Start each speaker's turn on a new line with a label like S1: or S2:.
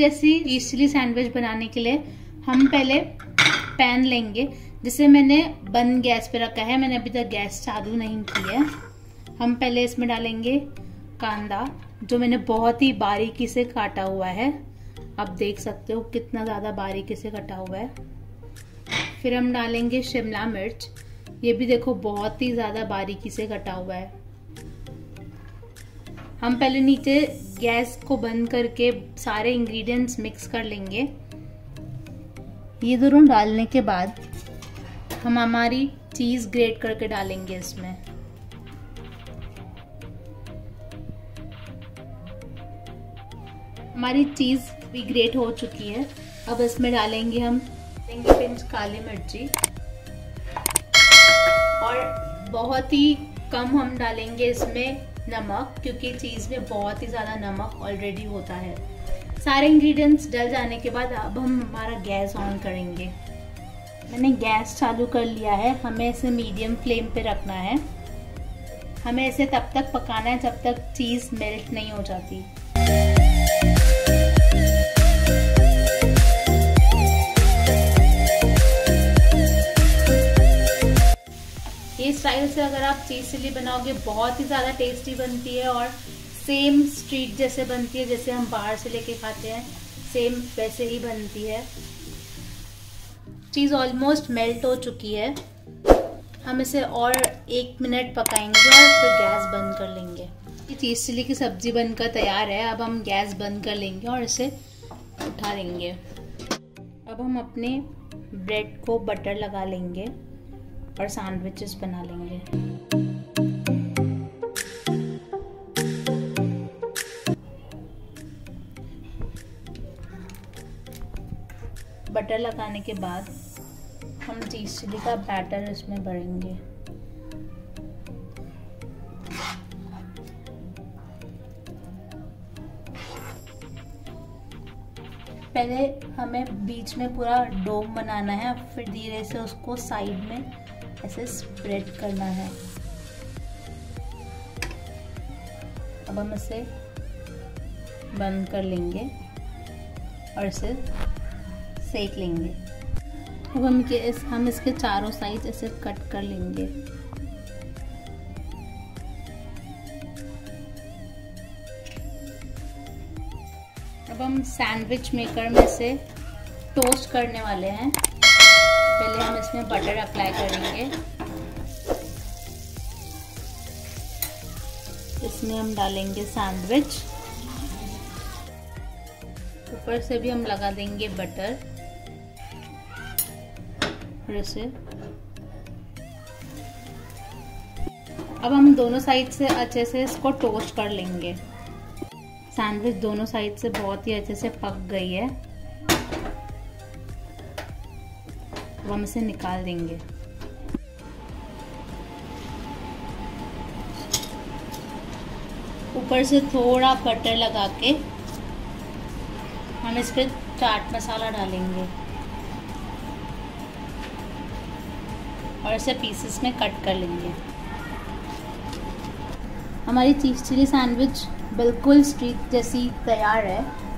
S1: जैसी चीज chilli sandwich बनाने के लिए हम पहले पैन लेंगे, जिसे मैंने बंद गैस पे रखा है। मैंने अभी तक गैस चालू नहीं की है। हम पहले इसमें डालेंगे कांदा, जो मैंने बहुत ही बारीकी से काटा हुआ है। आप देख सकते हो कितना ज़्यादा बारीकी से कटा हुआ है। फिर हम डालेंगे शिमला मिर्च, ये भी देखो बहुत ही ज़्यादा बारीकी से कटा हुआ है। हम पहले नीचे गैस को बंद करके सारे इंग्रेडिएंट्स मिक्स कर लेंगे। ये दोनों डालने के बाद हम हमारी चीज़ ग्रेट करके डालेंगे इसमें। हमारी चीज़ भी ग्रेट हो चुकी है। अब इसमें डालेंगे हम पिंच काली मिर्ची, और बहुत ही कम हम डालेंगे इसमें नमक, क्योंकि चीज़ में बहुत ही ज़्यादा नमक ऑलरेडी होता है। सारे इंग्रेडिएंट्स डल जाने के बाद अब हम हमारा गैस ऑन करेंगे। मैंने गैस चालू कर लिया है। हमें इसे मीडियम फ्लेम पे रखना है। हमें इसे तब तक पकाना है जब तक चीज़ मेल्ट नहीं हो जाती। इस स्टाइल से अगर आप चीज़ चिली बनाओगे बहुत ही ज़्यादा टेस्टी बनती है, और सेम स्ट्रीट जैसे बनती है, जैसे हम बाहर से लेके खाते हैं सेम वैसे ही बनती है। चीज़ ऑलमोस्ट मेल्ट हो चुकी है। हम इसे और 1 मिनट पकाएंगे और फिर गैस बंद कर लेंगे। ये चीज़ चिली की सब्ज़ी बनकर तैयार है। अब हम गैस बंद कर लेंगे और इसे उठा लेंगे। अब हम अपने ब्रेड को बटर लगा लेंगे और सैंडविचेस बना लेंगे। बटर लगाने के बाद हम चीज़ चिली का बैटर इसमें भरेंगे। पहले हमें बीच में पूरा डोम बनाना है, फिर धीरे से उसको साइड में ऐसे स्प्रेड करना है। अब हम इसे बंद कर लेंगे और इसे सेक लेंगे। अब हम इसके चारों साइड ऐसे कट कर लेंगे। अब हम सैंडविच मेकर में से टोस्ट करने वाले हैं। पहले हम इसमें बटर अप्लाई करेंगे। इसमें हम डालेंगे सैंडविच, ऊपर से भी हम लगा देंगे बटर, और इसे अब हम दोनों साइड से अच्छे से इसको टोस्ट कर लेंगे। सैंडविच दोनों साइड से बहुत ही अच्छे से पक गई है। अब हम इसे निकाल देंगे। ऊपर से थोड़ा बटर लगा के हम इस पर चाट मसाला डालेंगे और इसे पीसेस में कट कर लेंगे। हमारी चीज़ चिली सैंडविच बिल्कुल स्ट्रीट जैसी तैयार है।